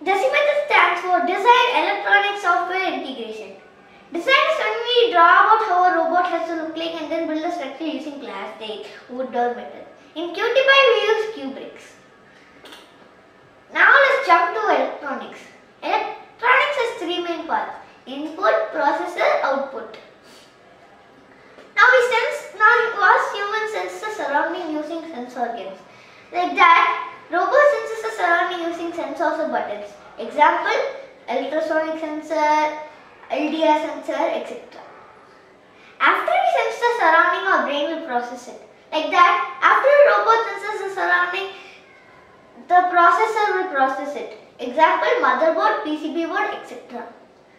DESI method stands for Design Electronic Software Integration. Design is when we draw out how a robot has to look like and then build a structure using plastic, wood or metal. In Qt we use Qbricks. Now let's jump to electronics. Electronics has three main parts: input, processor, output. Now us humans sense the surrounding using sense organs. Like that, robot senses the surrounding using sensors or buttons. Example, ultrasonic sensor, LDR sensor, etc. After we sense the surrounding, our brain will process it. Like that, after a robot senses the surrounding, the processor will process it. Example, motherboard, PCB board, etc.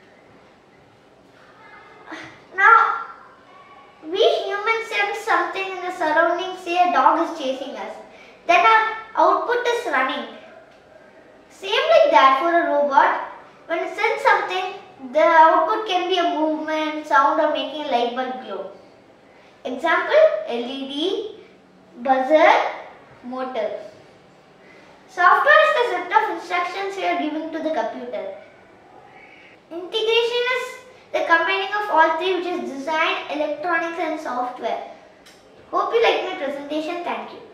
Now, we humans sense something in the surroundings, say a dog is chasing us. Then our output is running. Same like that for a robot. When it sends something, the output can be a movement, sound or making a light bulb glow. Example, LED, buzzer, motor. Software is the set of instructions we are giving to the computer. Integration is the combining of all three, which is design, electronics and software. Hope you liked my presentation. Thank you.